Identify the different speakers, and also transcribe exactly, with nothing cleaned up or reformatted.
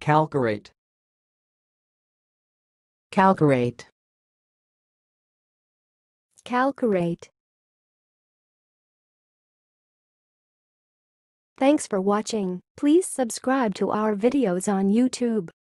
Speaker 1: calcarate,
Speaker 2: calcarate,
Speaker 3: calcarate. Thanks for watching. Please subscribe to our videos on YouTube.